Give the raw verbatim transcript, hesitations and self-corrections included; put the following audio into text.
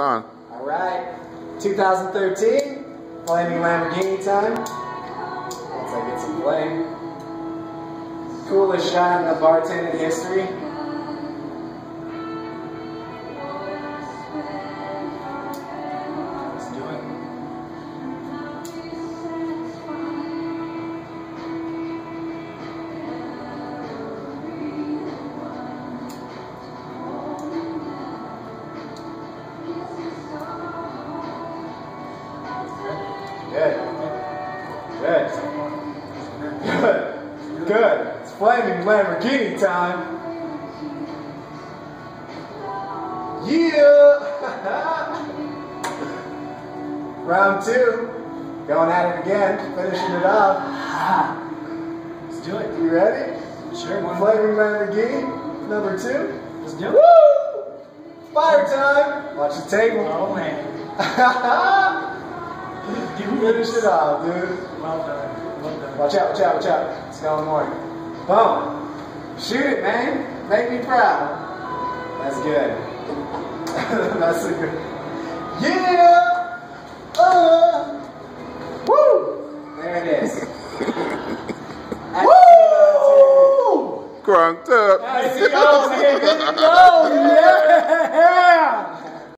On. All right, two thousand thirteen, Flaming Lamborghini time. Once I get some flame. Coolest shot in the bartending history. Let's do it. Good. Good. Good. Good. It's Flaming Lamborghini time. Yeah! Round two. Going at it again. Finishing it off. Let's do it. You ready? Sure. One Flaming Lamborghini. Number two. Let's do it. Woo! Fire time. Watch the table. Oh man. Finish it off, dude. Well done. Well done. Watch out, watch out, watch out. It's going more. Boom. Shoot it, man. Make me proud. That's good. That's a good. Yeah! Uh, woo! There it is. Woo! Crunked up. Let's go, baby. Let's go. Yeah!